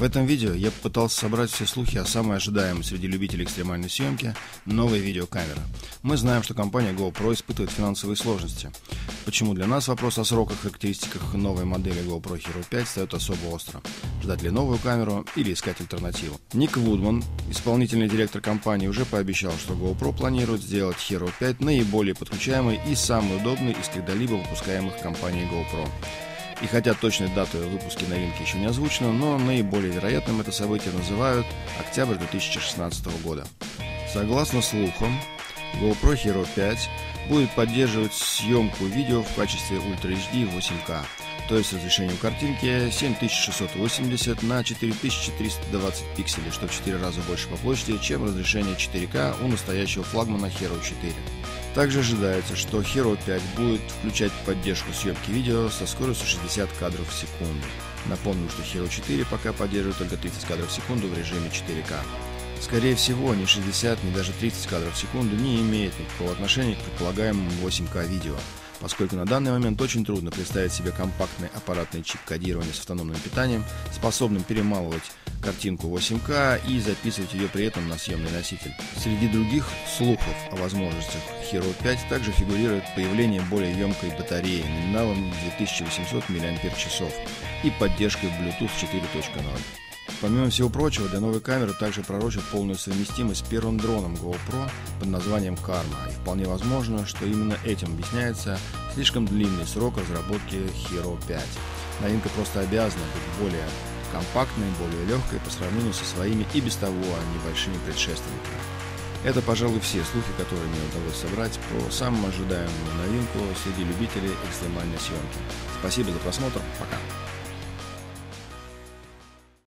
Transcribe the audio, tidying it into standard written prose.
В этом видео я попытался собрать все слухи о самой ожидаемой среди любителей экстремальной съемки новой видеокамеры. Мы знаем, что компания GoPro испытывает финансовые сложности. Почему для нас вопрос о сроках и характеристиках новой модели GoPro Hero 5 встает особо остро? Ждать ли новую камеру или искать альтернативу? Ник Вудман, исполнительный директор компании, уже пообещал, что GoPro планирует сделать Hero 5 наиболее подключаемой и самой удобной из когда-либо выпускаемых компанией GoPro. И хотя точной даты выпуска новинки еще не озвучена, но наиболее вероятным это событие называют октябрь 2016 года. Согласно слухам, GoPro Hero 5 будет поддерживать съемку видео в качестве Ultra HD 8K, то есть разрешением картинки 7680 на 4320 пикселей, что в 4 раза больше по площади, чем разрешение 4К у настоящего флагмана Hero 4. Также ожидается, что Hero 5 будет включать поддержку съемки видео со скоростью 60 кадров в секунду. Напомню, что Hero 4 пока поддерживает только 30 кадров в секунду в режиме 4К. Скорее всего, ни 60, ни даже 30 кадров в секунду не имеет никакого отношения к предполагаемому 8К видео, поскольку на данный момент очень трудно представить себе компактный аппаратный чип кодирования с автономным питанием, способным перемалывать картинку 8К и записывать ее при этом на съемный носитель. Среди других слухов о возможностях Hero 5 также фигурирует появление более емкой батареи номиналом 2800 мАч и поддержкой Bluetooth 4.0. Помимо всего прочего, для новой камеры также пророчат полную совместимость с первым дроном GoPro под названием Karma, и вполне возможно, что именно этим объясняется слишком длинный срок разработки Hero 5. Новинка просто обязана быть более компактной, более легкой по сравнению со своими и без того небольшими предшественниками. Это, пожалуй, все слухи, которые мне удалось собрать про самую ожидаемую новинку среди любителей экстремальной съемки. Спасибо за просмотр, пока!